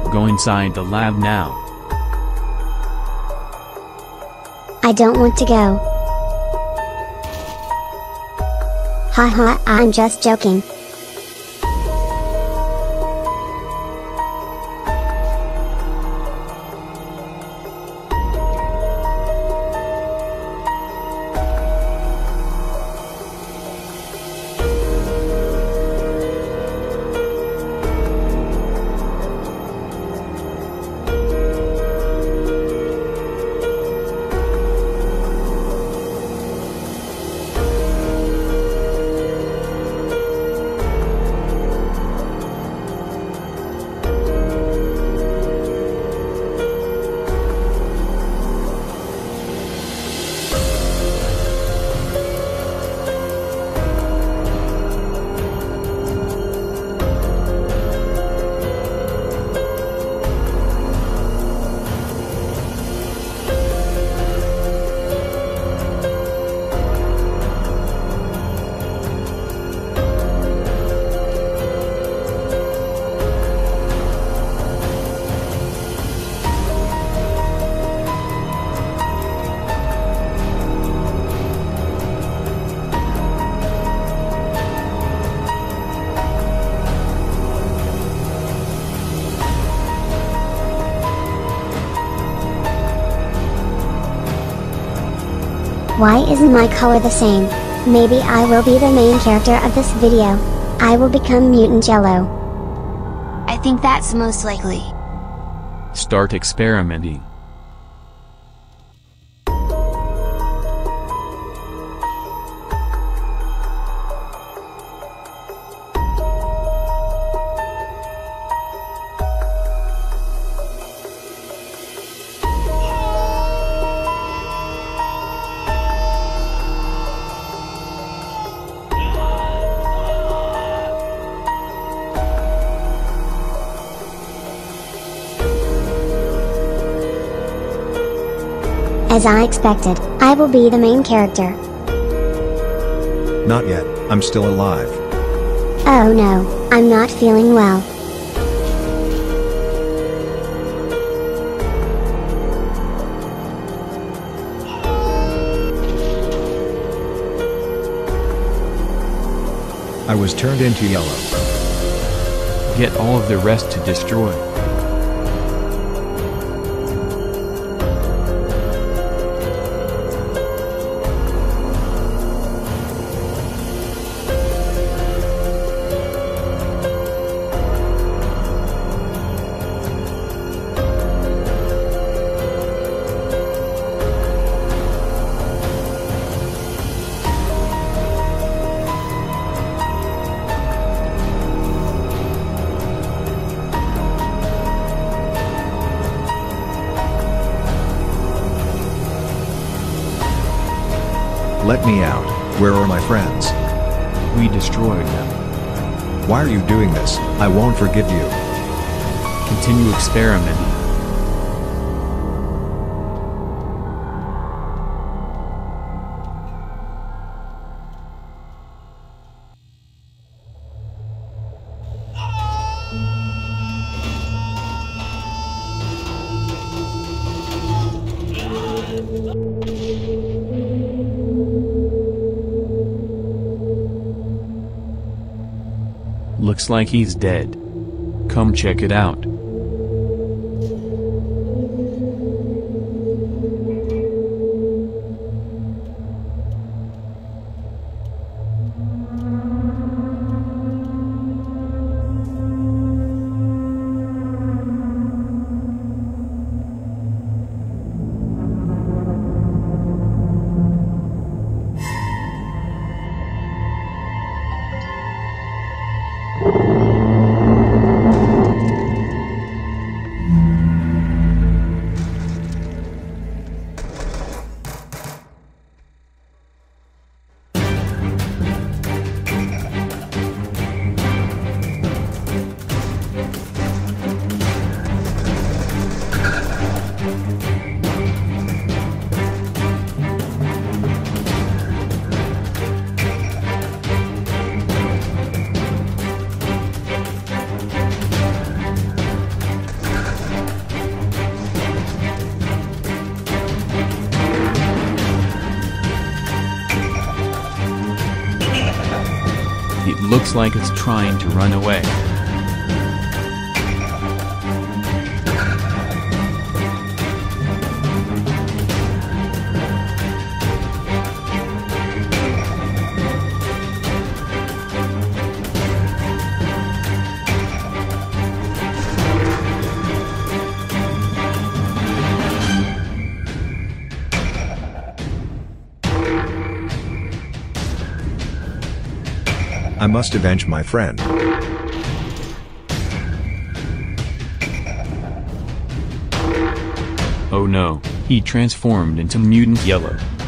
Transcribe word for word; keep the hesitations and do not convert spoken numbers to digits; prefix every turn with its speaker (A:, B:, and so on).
A: Go inside the lab now.
B: I don't want to go. Haha, I'm just joking. Why isn't my color the same? Maybe I will be the main character of this video. I will become Mutant Yellow.
C: I think that's most likely.
A: Start experimenting.
B: As I expected, I will be the main character.
D: Not yet, I'm still alive.
B: Oh no, I'm not feeling well.
D: I was turned into yellow.
A: Get all of the rest to destroy.
D: Let me out. Where are my friends?
A: We destroyed them.
D: Why are you doing this? I won't forgive you.
A: Continue experimenting. Looks like he's dead. Come check it out. looks like it's trying to run away.
D: I must avenge my friend.
A: Oh no, he transformed into Mutant Yellow.